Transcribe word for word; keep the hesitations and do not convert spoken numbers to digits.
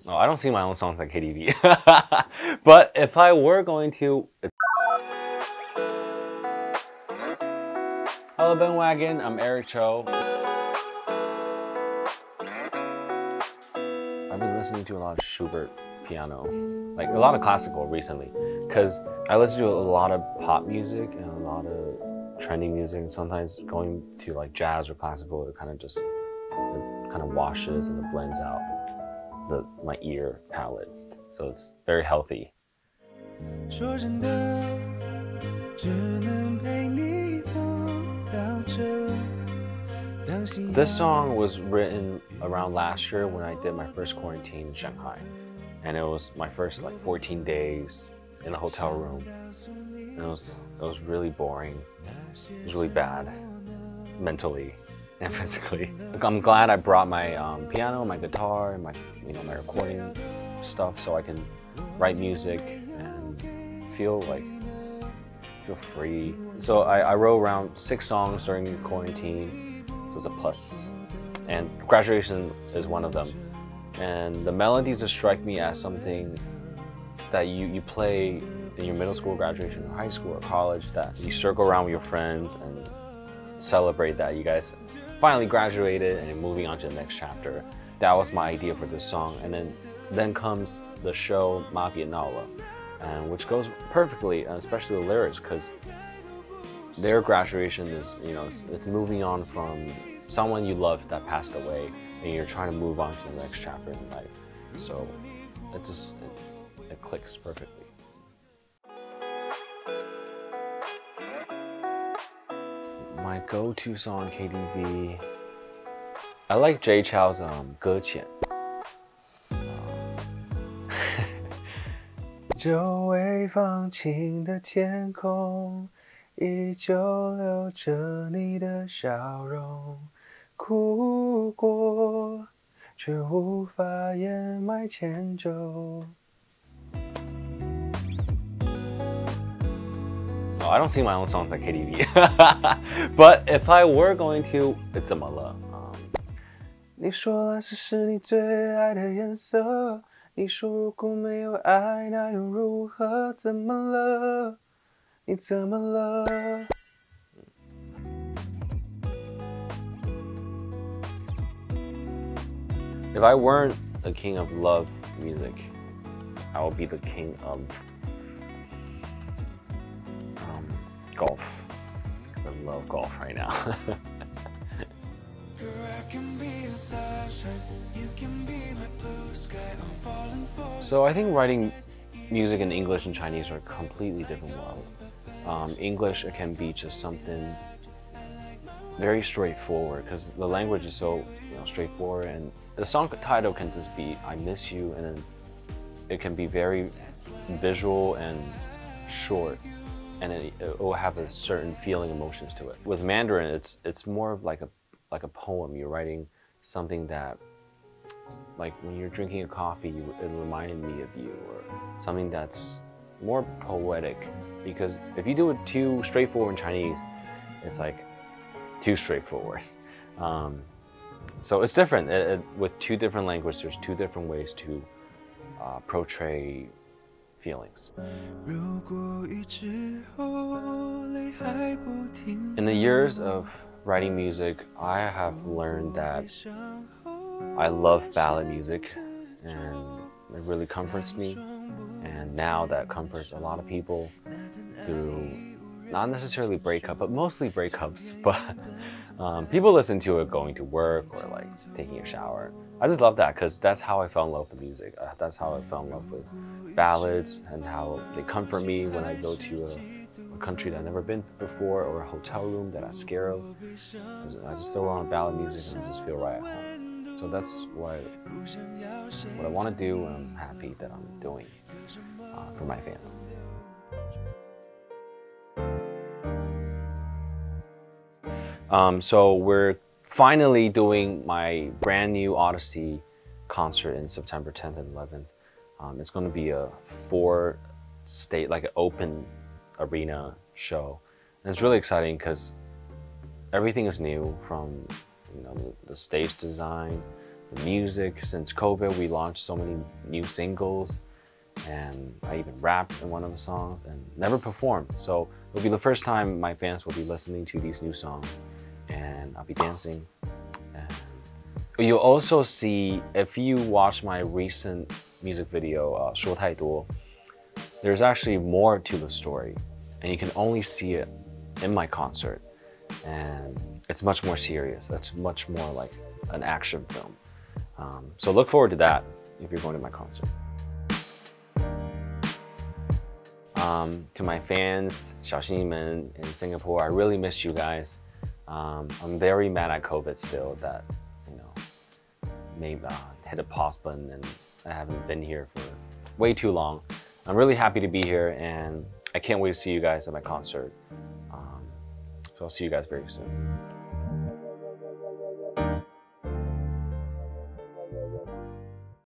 Oh, I don't sing my own songs at K T V. But if I were going to... Hello Bandwagon, I'm Eric Chou. I've been listening to a lot of Schubert piano, like a lot of classical recently, because I listen to a lot of pop music and a lot of trending music, and sometimes going to like jazz or classical, it kind of just it kind of washes and it blends out the my ear palette, so it's very healthy. This song was written around last year when I did my first quarantine in Shanghai, and it was my first like fourteen days in a hotel room, and it was it was really boring. It was really bad, mentally and physically. I'm glad I brought my um, piano, my guitar, and my you know my recording stuff, so I can write music and feel like feel free. So I, I wrote around six songs during quarantine, so it's a plus. And Graduation is one of them. And the melodies just strike me as something that you, you play in your middle school graduation, or high school, or college, that you circle around with your friends and celebrate that you guys finally graduated and you're moving on to the next chapter. That was my idea for this song. And then then comes the show 妈别闹了, and which goes perfectly, especially the lyrics, because their graduation is, you know, it's, it's moving on from someone you loved that passed away, and you're trying to move on to the next chapter in life. So it just it, it clicks perfectly. My go-to song K T V, I like Jay Chou's um 搁浅。久未放晴的天空，依旧留着你的笑容，哭过，却无法掩埋歉疚。Oh, I don't sing my own songs at K T V. But if I were going to, it's 怎么了？ Um, 你说蓝色是你最爱的颜色。你说如果没有爱，那又如何？怎么了？你怎么了？ If I weren't the king of love music, I would be the king of um, golf. Because I love golf right now. So I think writing music in English and Chinese are a completely different world. Um, English, it can be just something very straightforward because the language is so you know, straightforward, and the song title can just be I miss you, and then it can be very visual and short, and it, it will have a certain feeling, emotions to it. With Mandarin, it's it's more of like a like a poem. You're writing something that, like when you're drinking a coffee, you, it reminded me of you, or something that's more poetic. Because if you do it too straightforward in Chinese, it's like too straightforward. Um, so it's different. It, it, with two different languages, there's two different ways to uh, portray feelings. In the years of writing music, I have learned that I love ballad music, and it really comforts me. And now that comforts a lot of people through not necessarily breakup, but mostly breakups. But um, people listen to it going to work or like taking a shower. I just love that because that's how I fell in love with music. Uh, that's how I fell in love with ballads, and how they comfort me when I go to a, a country that I've never been before, or a hotel room that I'm scared of. I just throw on ballad music and I just feel right at home. So that's what what I want to do, and I'm happy that I'm doing uh, for my fans. Um, so we're finally doing my brand new Odyssey concert in September tenth and eleventh. Um, it's going to be a four state, like an open arena show. And it's really exciting because everything is new, from you know the, the stage design the music. Since COVID, we launched so many new singles, and I even rapped in one of the songs and never performed. So it'll be the first time my fans will be listening to these new songs, and I'll be dancing. And you'll also see, if you watch my recent music video, uh, 说太多, there's actually more to the story, and you can only see it in my concert. And it's much more serious. That's much more like an action film. Um, so look forward to that if you're going to my concert. Um, to my fans, 小心们 in Singapore, I really miss you guys. Um, I'm very mad at COVID still that, you know, maybe uh, hit a pause button and I haven't been here for way too long. I'm really happy to be here, and I can't wait to see you guys at my concert. Um, so I'll see you guys very soon.